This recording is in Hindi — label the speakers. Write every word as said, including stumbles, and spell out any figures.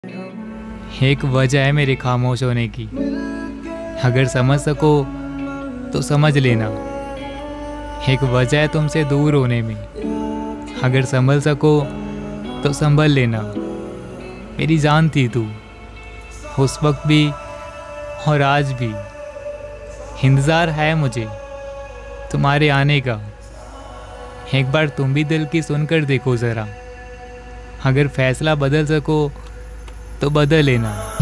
Speaker 1: एक वजह है मेरे खामोश होने की, अगर समझ सको तो समझ लेना। एक वजह है तुमसे दूर होने में, अगर संभल सको तो संभल लेना। मेरी जान थी तू, उस वक्त भी और आज भी। इंतज़ार है मुझे तुम्हारे आने का। एक बार तुम भी दिल की सुनकर देखो ज़रा, अगर फैसला बदल सको तो बदल लेना।